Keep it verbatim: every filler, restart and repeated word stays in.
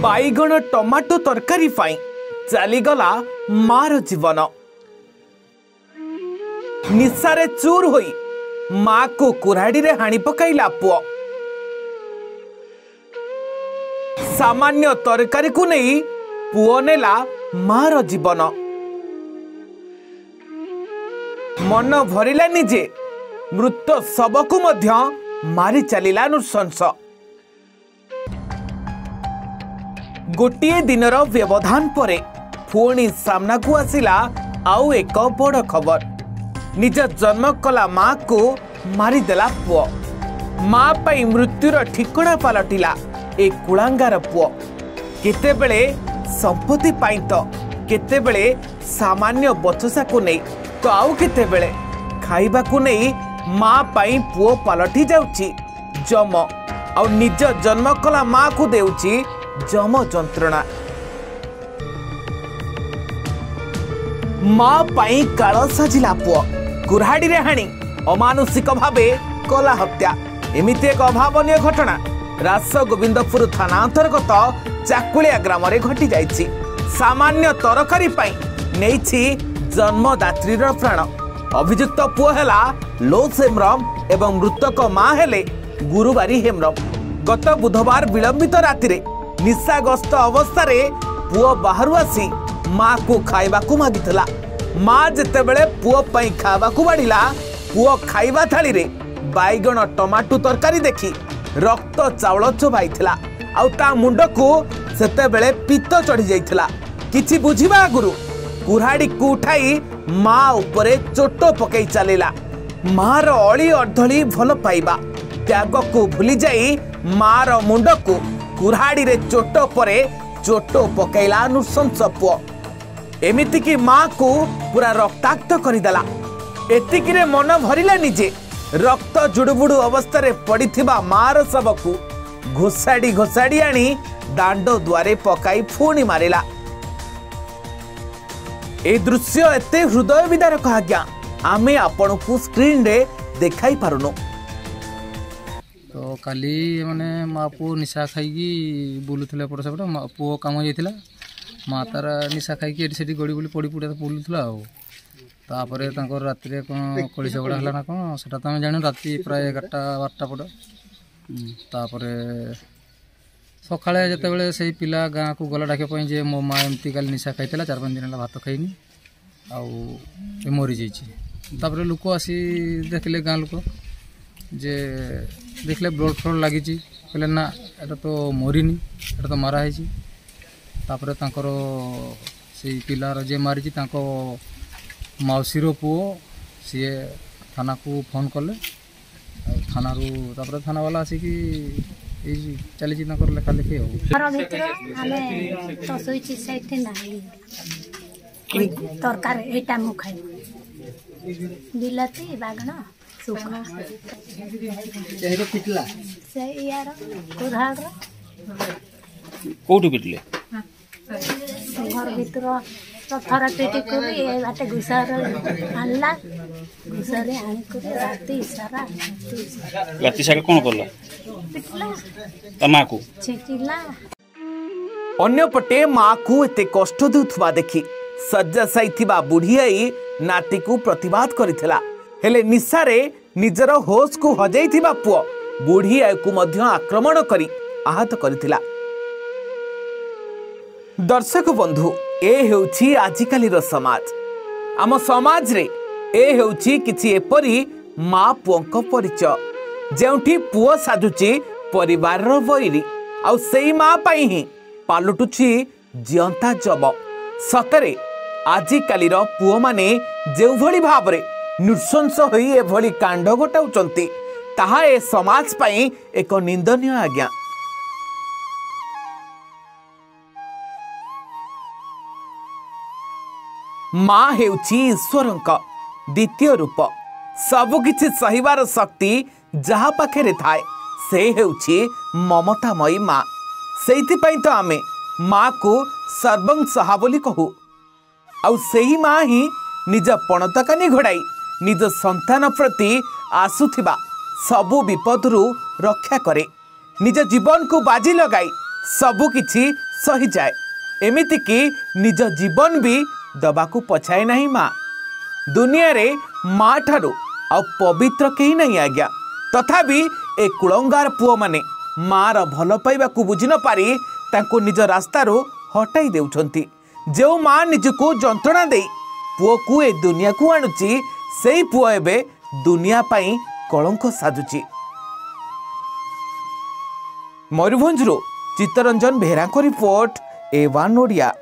बैगण tomato तरकारी पाई चलीगला मार जीवन। निशारे चूर होई माँ को कुराड़ी रे हाणी पकाइला पुओ। सामान्य तरकारी को नहीं पुओ नेला मार जीवन। मन भरिला निजे मृत शव को मध्य मारी चलिला नृशंस। गोटिए दिनर व्यवधान परे पुणी सामना को आसिला आउ एक बड़ खबर। निज जन्म कला माँ को मारिदेला पुओ। माँ पाई मृत्युर ठिकणा पलटिला ए कुलांगार पुओ। केतेबेले संपत्ति पाई तो केतेबेले सामान्य बचसा को नहीं तो आउ केतेबेले खाइबा को नहीं माँ पाई पुओ पलटि जाउची जम। आउ निज जन्म कला माँ को देउची जम जंत्रणा। माँ पाई काल साजिला पुओ कुराड़ी रे हाणी अमानुषिक भावे कला हत्या। एमिति एक अभावनीय घटना रास गोविंदपुर थाना अंतर्गत चाकुलिया ग्राम रे घटी जाइछि। सामान्य तरकारी पाई नेइछि जन्मदात्रीर प्राण। अभियुक्त पुओ हेला लोस हेम्रम एवं मृतक माँ हेले गुरुवारी हेम्रम। गत बुधवार विलंबित राति निशाग्रस्त अवस्था रे पुओ बाहरु आसी माँ को खाइबा को मागितला। माँ जेतेबेले पुओ पई खाइबा को बाड़िला पुओ खाइबा थाली रे बैगण टमाटो तरकारी देखी रक्त चावल चोबाइथिला। आउ ता मुंड को सेतेबेले पित्त चढ़ी जाइथिला। किछि बुझिबा आगुरु कुराड़ी को उठाई माँ उपरे चोट पकई चलिला। माँ रो अली अर्धली भल पाइबा त्याग को भूली जाई माँ रो मुंड को कुराड़ी रे चोट परे चोट पकईला नृशंस पुओ। एमिति की माँ को पूरा रक्ताक्त करदेला। एतिकी रे मन भरिला निजे रक्त जुड़ुबुड़ू अवस्था रे पड़िथिबा मार शव को घोषाड़ी घोषाड़ी आनी दांड द्वारे पकाई पुणी मारिला। ए दृश्य एते हृदय विदारक आज्ञा आमे आपण को स्क्रीन रे देखाई पारुनो। तो काली माने माँ पुओ निशा खाई बुलूला पड़ सेपटे पुओ कम जाइला। माँ तार निशा खाई से गड़ी गड़ी पड़ी पड़ा बुलूला आपर राति कौन कली झगड़ा है ना कौन से आम जान राति प्राय एगारटा बारटा पट तापर सका जिते से पिला गाँ को गला डाकिया जे मो माँ एमती काली निशा खाई चार पाँच दिन है भात खाईनी आउ मरी जापर लोक आसी देखले गाँ लोक जे देखले ब्लड फ्लड लगी कहले ना एटा तो मरीनी एटा तो मारा है। तापर तांकर से पिलार जे मारी मौसीर पुओ सी थाना को फोन कले थाना रू तापर थाना वाला आसिक चली लेखा लिखी तरकारी बिलाती बागण कौटू पिटले घर भीतर थरा पेटी बाटे घुसार आनला घुसार राति सारा राति सारा कौन करला ता माँ को छेचिला। अन्य पटे माँ को एते कष्ट देउथबा देखि सज्जासाई थिबा बुढ़ी आई नाती को प्रतिवाद करिथिला। हेले निशारे निजर होश को हजाई थिबा पुओ बुढ़ी आई को मध्य आक्रमण करी आहत करिथिला। दर्शक बंधु ए हेउछि आजिकालीर समाज। आम समाज रे ए हेउछि किछि एपरी माँ पुओंक परिचय जेउठी पुओ साजुछि परिवार वैरी आउ सेई माँ पाई ही पालुटुछि जियंता जब। सतरे आजिकालीर पुओ माने जेउ भली भाबरे नृशंस होई एभली कांड घटाउचंती ताहा ए समाज पाई एक निंदनीय आज्ञा। माँ हेउछि ईश्वरंक द्वितीय रूप। सबकिछि सहिबार शक्ति जहा पाखे थाए से हेउछि ममतामयी माँ। सेइथिपाई तो आमे माँ को सर्वं सहा बोली कहू। आउ सेही माँ ही निज पणतकानी घोड़ाई निज संतान प्रति आसुथिबा सबु विपदरू रक्षा करे। निज जीवन को बाजी लगाई सबु किछि सहीजाए एमिति कि निज जीवन भी दबाकू पछाए नहीं माँ दुनिया रे माँ ठारू आ पवित्र कहीं नहीं आज्ञा तथापि ए कुलंगार पुओ माने माँ रा भल पाइबा को बुझी न पारी तांको निज रास्तारू हटाई देउछंती जो माँ निजको जंत्रणा दे पुओ को ए दुनिया को आणुची सेई पुओ एबे दुनिया पाई कलंक साजुची। मयूरभंजरू चित्तरंजन बेहरा को रिपोर्ट ए वन ओडिया।